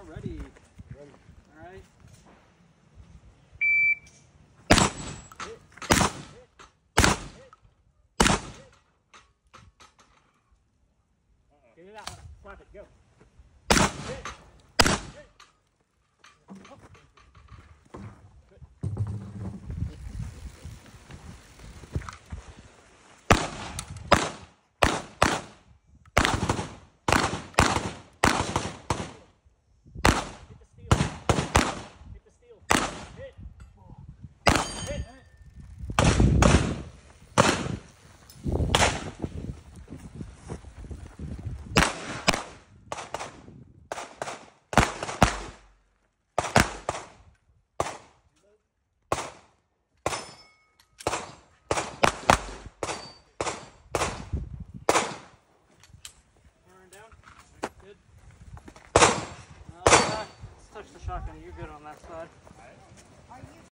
ready. All right. Get it out. Slap it. Go. Hit. Hit. Oh. Good. Let's touch the shotgun. You're good on that side.